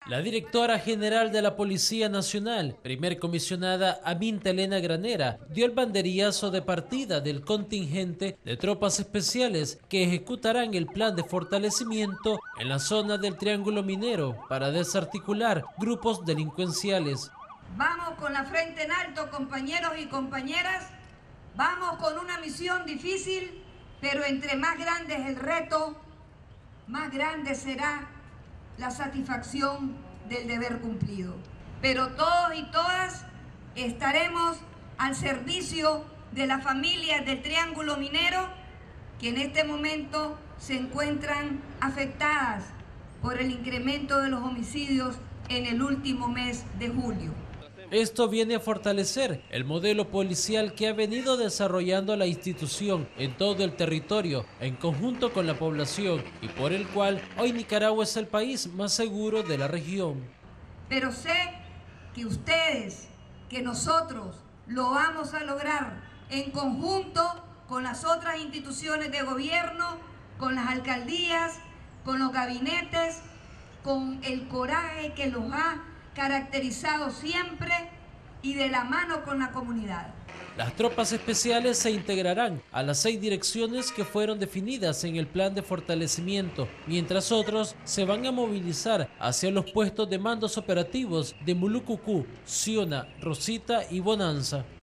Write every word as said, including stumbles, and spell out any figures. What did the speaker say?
La directora general de la Policía Nacional, primer comisionada Aminta Elena Granera, dio el banderillazo de partida del contingente de tropas especiales que ejecutarán el plan de fortalecimiento en la zona del Triángulo Minero para desarticular grupos delincuenciales. Vamos con la frente en alto, compañeros y compañeras. Vamos con una misión difícil, pero entre más grande es el reto, más grande será la satisfacción del deber cumplido. Pero todos y todas estaremos al servicio de las familias del Triángulo Minero que en este momento se encuentran afectadas por el incremento de los homicidios en el último mes de julio. Esto viene a fortalecer el modelo policial que ha venido desarrollando la institución en todo el territorio, en conjunto con la población, y por el cual hoy Nicaragua es el país más seguro de la región. Pero sé que ustedes, que nosotros lo vamos a lograr en conjunto con las otras instituciones de gobierno, con las alcaldías, con los gabinetes, con el coraje que los ha caracterizado siempre y de la mano con la comunidad. Las tropas especiales se integrarán a las seis direcciones que fueron definidas en el plan de fortalecimiento, mientras otros se van a movilizar hacia los puestos de mandos operativos de Mulucucú, Ciona, Rosita y Bonanza.